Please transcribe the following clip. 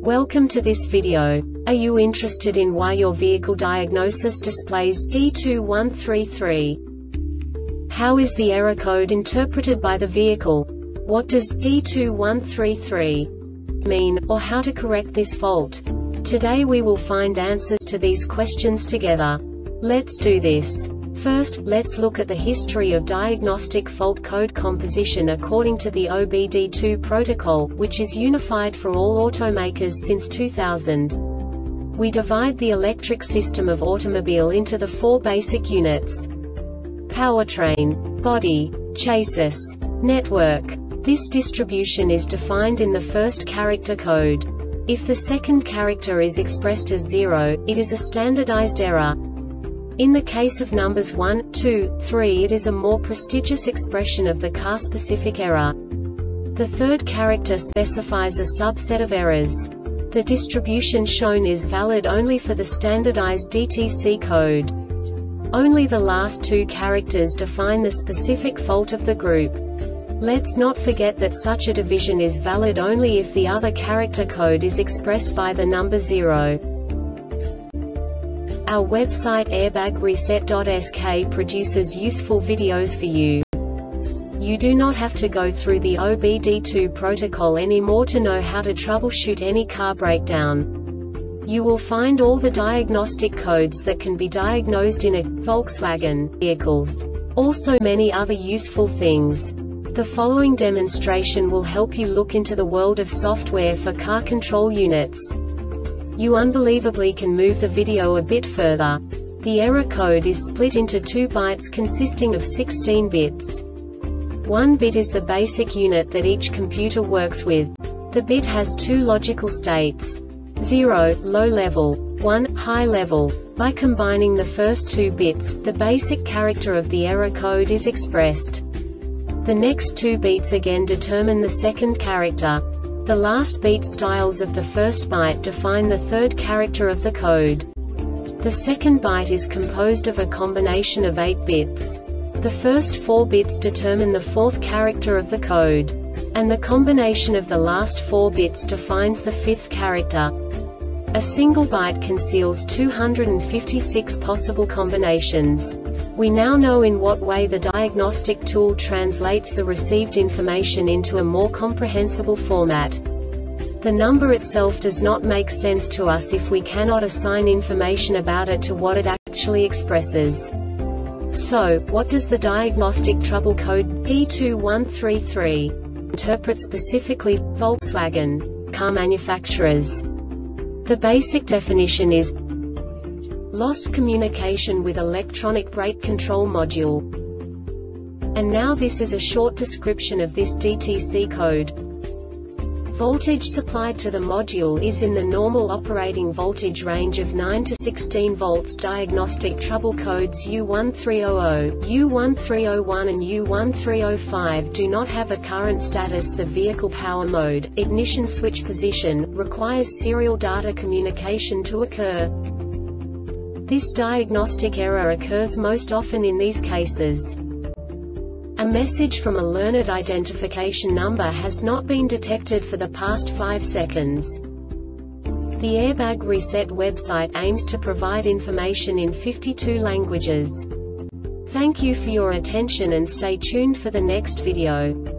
Welcome to this video. Are you interested in why your vehicle diagnosis displays P2133? How is the error code interpreted by the vehicle? What does P2133 mean, or how to correct this fault? Today we will find answers to these questions together. Let's do this. First, let's look at the history of diagnostic fault code composition according to the OBD2 protocol, which is unified for all automakers since 2000. We divide the electric system of automobile into the four basic units: powertrain, body, chassis, network. This distribution is defined in the first character code. If the second character is expressed as 0, it is a standardized error. In the case of numbers 1, 2, 3, it is a more prestigious expression of the car-specific error. The third character specifies a subset of errors. The distribution shown is valid only for the standardized DTC code. Only the last two characters define the specific fault of the group. Let's not forget that such a division is valid only if the other character code is expressed by the number 0. Our website airbagreset.sk produces useful videos for you. You do not have to go through the OBD2 protocol anymore to know how to troubleshoot any car breakdown. You will find all the diagnostic codes that can be diagnosed in a Volkswagen vehicles. Also many other useful things. The following demonstration will help you look into the world of software for car control units. You unbelievably can move the video a bit further. The error code is split into 2 bytes consisting of 16 bits. 1 bit is the basic unit that each computer works with. The bit has 2 logical states: 0, low level, 1, high level. By combining the first 2 bits, the basic character of the error code is expressed. The next 2 beats again determine the second character. The last beat styles of the first byte define the third character of the code. The second byte is composed of a combination of 8 bits. The first 4 bits determine the fourth character of the code. And the combination of the last 4 bits defines the fifth character. A single byte conceals 256 possible combinations. We now know in what way the diagnostic tool translates the received information into a more comprehensible format. The number itself does not make sense to us if we cannot assign information about it to what it actually expresses. So, what does the diagnostic trouble code P2133 interpret specifically for Volkswagen car manufacturers? The basic definition is lost communication with electronic brake control module. And now this is a short description of this DTC code. Voltage supplied to the module is in the normal operating voltage range of 9 to 16 volts. Diagnostic trouble codes U1300, U1301 and U1305 do not have a current status. The vehicle power mode, ignition switch position, requires serial data communication to occur. This diagnostic error occurs most often in these cases: a message from a learned identification number has not been detected for the past 5 seconds. The Airbag Reset website aims to provide information in 52 languages. Thank you for your attention and stay tuned for the next video.